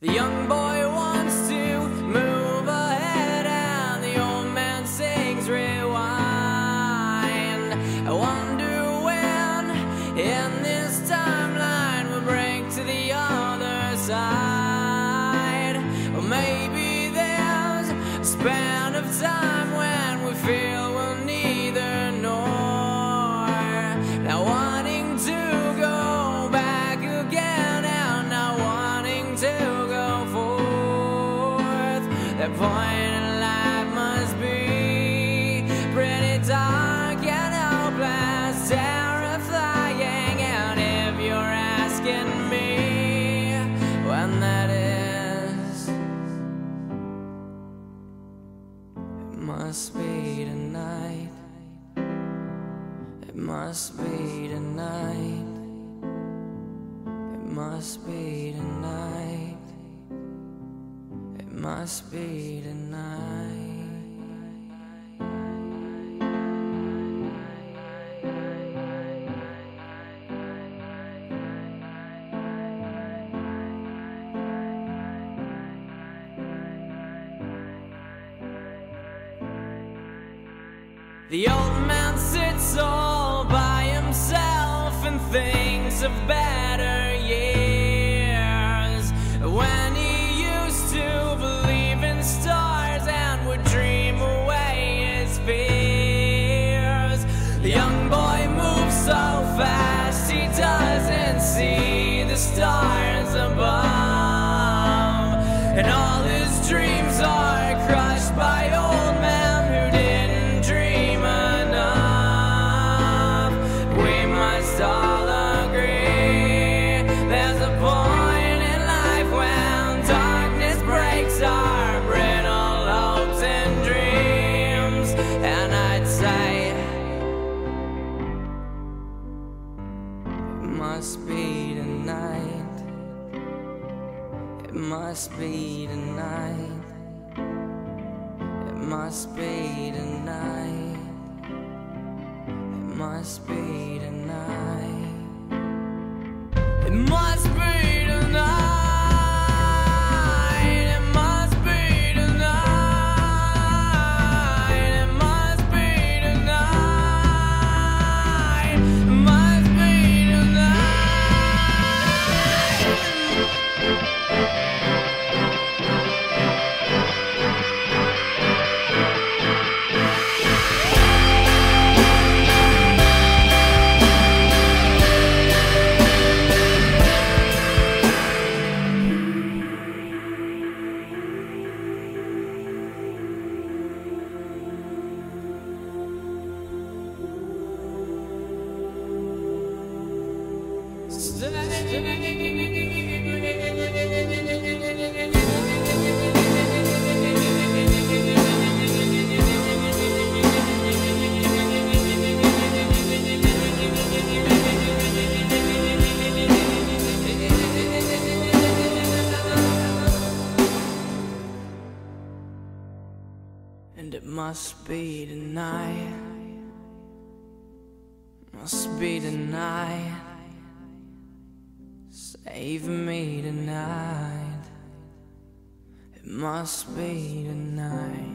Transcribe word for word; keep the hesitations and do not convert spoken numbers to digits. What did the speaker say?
The young boy wants to move ahead and the old man sings rewind. I wonder when in this timeline we'll break to the other side. Or maybe there's a span of time when we feel we'll neither nor. Now wanting to go back again and not wanting to that point in life must be pretty dark and hopeless, terrifying. And if you're asking me when that is, it must be tonight. It must be tonight. It must be tonight. It must be tonight. The old man sits all by himself and thinks of better years when he used to believe in stars and would dream away his fears. The young boy moves so fast he doesn't see the stars above, and all his dreams are crushed by old men who didn't dream enough. We must all agree there's a point in life when darkness breaks our brittle hopes and dreams. And I'd say it must be tonight. It must be tonight. It must be tonight. It must be tonight. It must be tonight. And it must be tonight. Must be tonight. Save me tonight. It must be tonight.